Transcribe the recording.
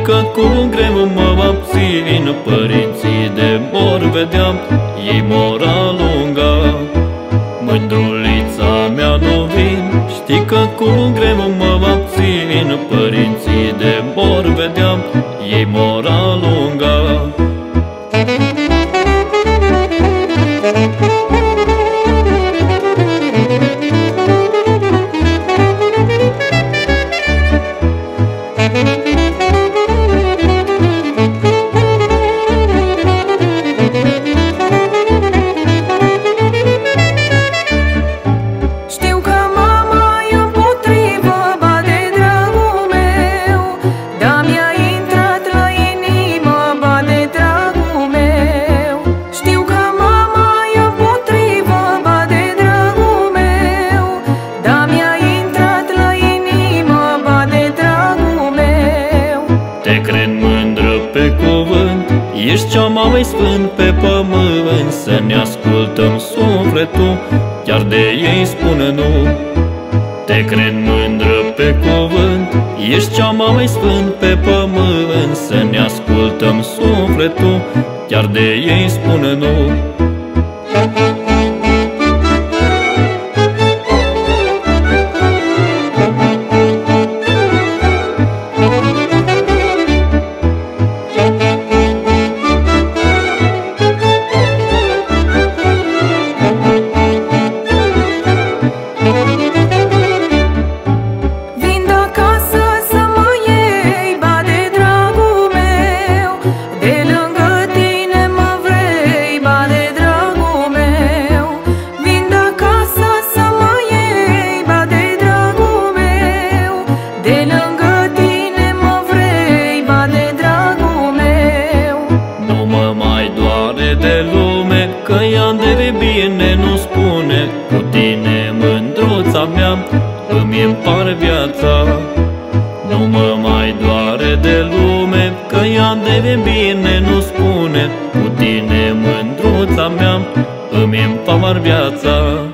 că cu greu mă abțin, părinții de mor vedeam, ei mor alunga. Mândrulița mea nu vin, știi că cu greu mă abțin, părinții de mor vedeam, ei mor alunga. Te cred mândră pe cuvânt, ești cea mai sfânt pe pământ. Să ne ascultăm sufletul, chiar de ei spune nu. Te cred mândră pe cuvânt, ești cea mai sfânt pe pământ. Să ne ascultăm sufletul, chiar de ei spune nu. De lume, că ea de bine nu spune, cu tine, mândruța mea, îmi împar viața. Nu mă mai doare de lume, că ea de bine nu spune, cu tine, mândruța mea, îmi împar viața.